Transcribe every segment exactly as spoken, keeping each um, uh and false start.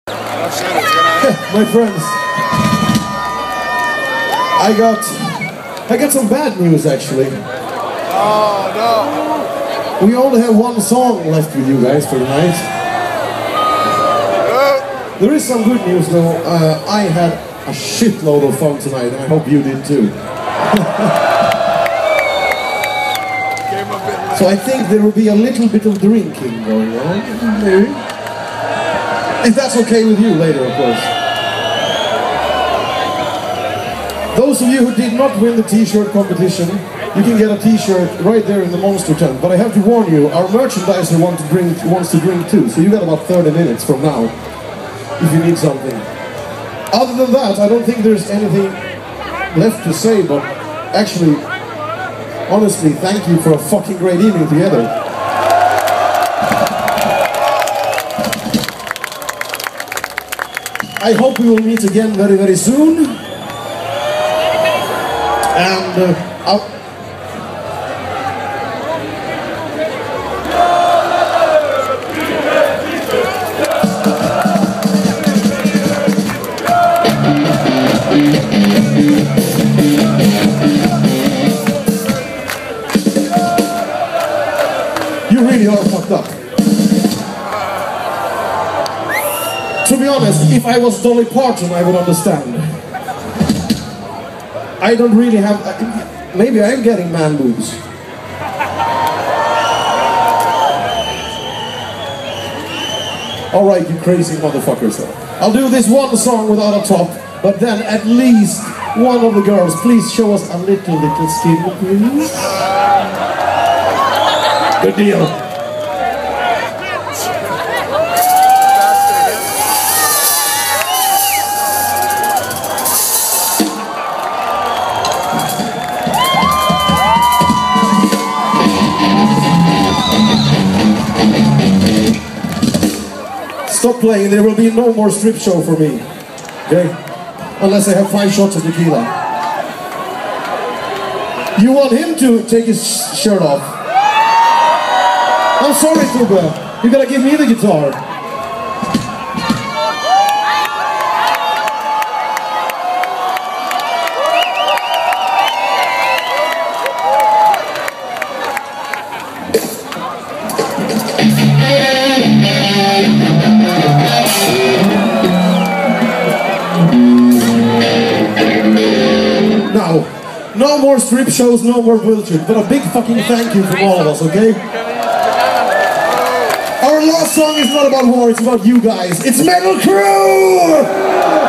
My friends, I got I got some bad news actually. Oh no! We only have one song left with you guys for tonight. There is some good news though. Uh, I had a shitload of fun tonight, and I hope you did too. So I think there will be a little bit of drinking going on, maybe. If that's okay with you later, of course. Those of you who did not win the t-shirt competition, you can get a t-shirt right there in the Monster tent. But I have to warn you, our merchandiser want to drink, wants to drink too, so you got about thirty minutes from now, if you need something. Other than that, I don't think there's anything left to say, but actually, honestly, thank you for a fucking great evening together. I hope we will meet again very, very soon. And uh, I'll... You really are fucked up. To be honest, if I was Dolly Parton, I would understand. I don't really have... Maybe I am getting man boobs. Alright, you crazy motherfuckers. I'll do this one song without a top, but then at least one of the girls, please show us a little, little skin, please. Good deal. Stop playing, there will be no more strip show for me. Okay? Unless I have five shots of tequila. You want him to take his sh shirt off? I'm sorry, Tube. You gotta give me the guitar. Now, no more strip shows, no more bullshit, but a big fucking thank you from all of us, okay? Our last song is not about war, it's about you guys. It's Metal Crew!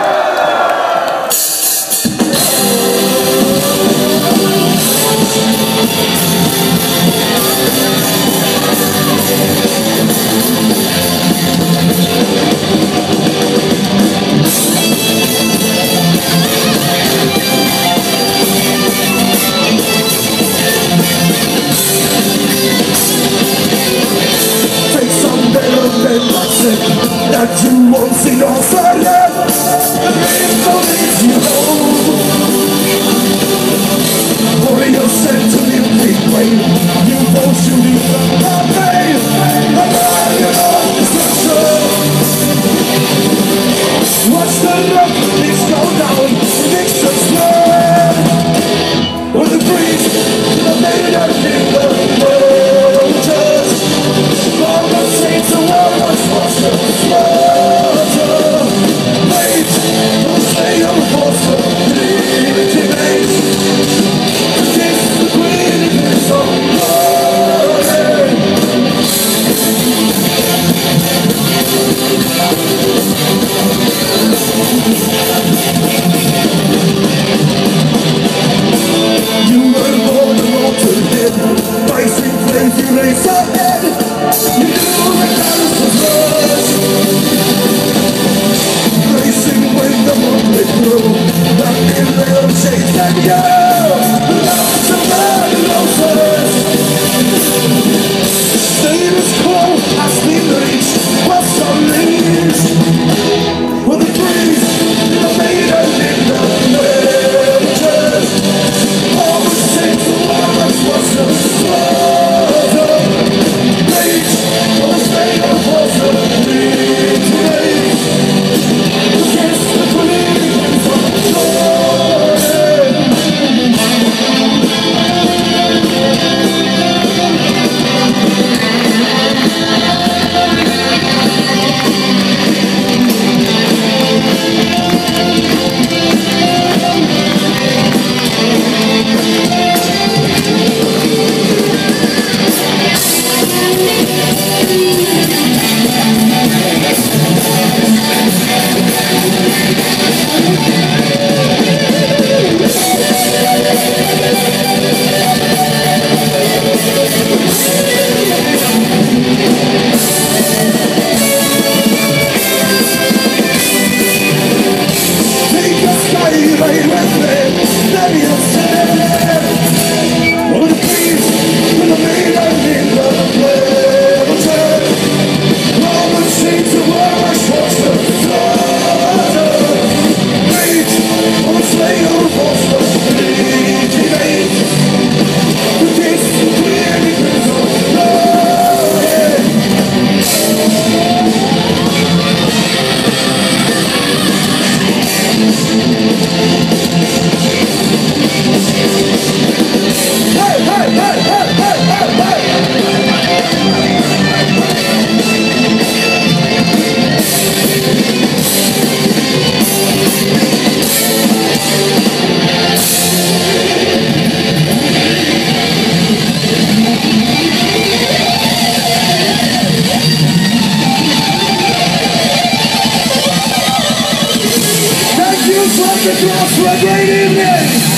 That you won't see no further. The dreams don't leave you home. Warriors sent to the big way. You won't shoot me from the pain. I'm on your own destruction. Watch the love things go down. Things explode. With the breeze, the leader in the world just all the saints of war was lost to slaughter. Wait, don't stay on the force of legitimate. Kiss the queen in some glory. Looks like the cross for a great evening.